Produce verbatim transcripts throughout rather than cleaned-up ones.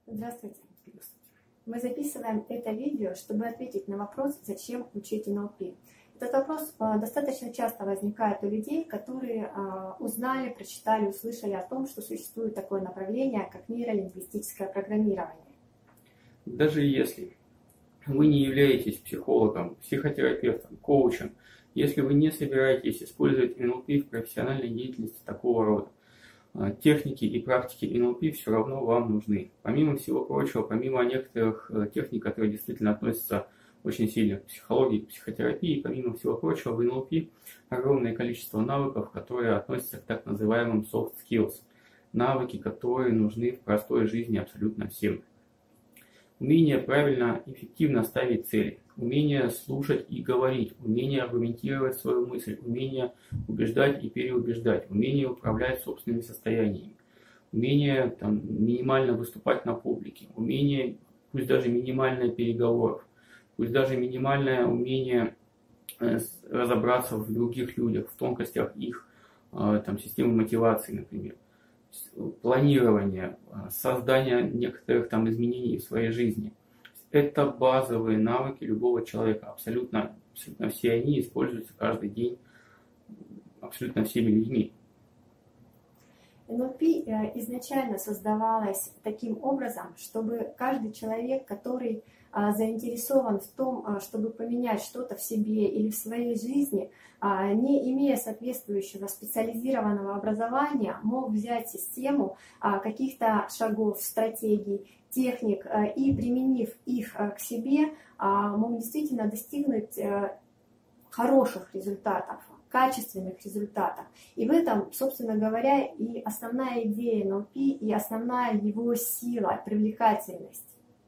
Здравствуйте. Мы записываем это видео, чтобы ответить на вопрос, зачем учить эн эл пи. Этот вопрос достаточно часто возникает у людей, которые узнали, прочитали, услышали о том, что существует такое направление, как нейролингвистическое программирование. Даже если вы не являетесь психологом, психотерапевтом, коучем, если вы не собираетесь использовать эн эл пи в профессиональной деятельности такого рода, техники и практики эн эл пи все равно вам нужны. Помимо всего прочего, помимо некоторых техник, которые действительно относятся очень сильно к психологии, к психотерапии, помимо всего прочего, в эн эл пи огромное количество навыков, которые относятся к так называемым soft skills. Навыки, которые нужны в простой жизни абсолютно всем. Умение правильно и эффективно ставить цели, умение слушать и говорить, умение аргументировать свою мысль, умение убеждать и переубеждать, умение управлять собственными состояниями, умение там, минимально выступать на публике, умение, пусть даже минимальное переговоров, пусть даже минимальное умение разобраться в других людях, в тонкостях их там, системы мотивации, например. Планирование, создание некоторых там изменений в своей жизни. Это базовые навыки любого человека. Абсолютно, абсолютно все они используются каждый день абсолютно всеми людьми. эн эл пи изначально создавалось таким образом, чтобы каждый человек, который заинтересован в том, чтобы поменять что-то в себе или в своей жизни, не имея соответствующего специализированного образования, мог взять систему каких-то шагов, стратегий, техник и, применив их к себе, мог действительно достигнуть хороших результатов, качественных результатов. И в этом, собственно говоря, и основная идея эн эл пи, и основная его сила, привлекательность.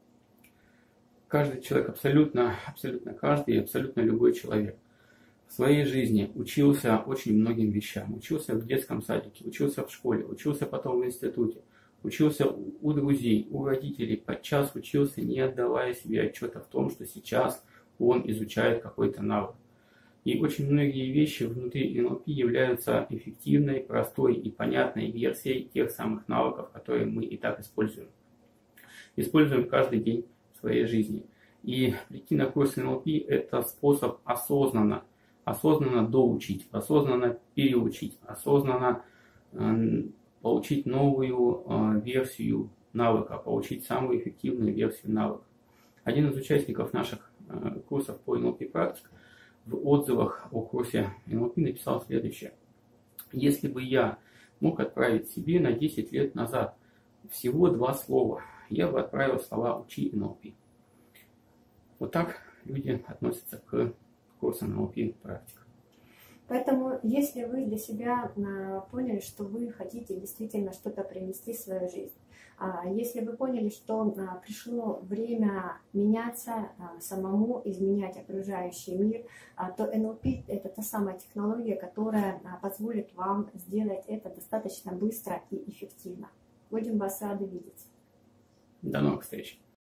Каждый человек, абсолютно, абсолютно каждый, абсолютно любой человек в своей жизни учился очень многим вещам. Учился в детском садике, учился в школе, учился потом в институте, учился у друзей, у родителей, подчас учился, не отдавая себе отчета в том, что сейчас он изучает какой-то навык. И очень многие вещи внутри эн эл пи являются эффективной, простой и понятной версией тех самых навыков, которые мы и так используем. Используем каждый день своей жизни. И прийти на курс эн эл пи – это способ осознанно, осознанно доучить, осознанно переучить, осознанно э, получить новую э, версию навыка, получить самую эффективную версию навыка. Один из участников наших э, курсов по эн эл пи практик в отзывах о курсе эн эл пи написал следующее. Если бы я мог отправить себе на десять лет назад всего два слова, я бы отправил слова «учи эн эл пи». Вот так люди относятся к курсам эн эл пи практика. Поэтому, если вы для себя поняли, что вы хотите действительно что-то принести в свою жизнь, если вы поняли, что пришло время меняться самому, изменять окружающий мир, то эн эл пи – это та самая технология, которая позволит вам сделать это достаточно быстро и эффективно. Будем вас рады видеть. До новых встреч!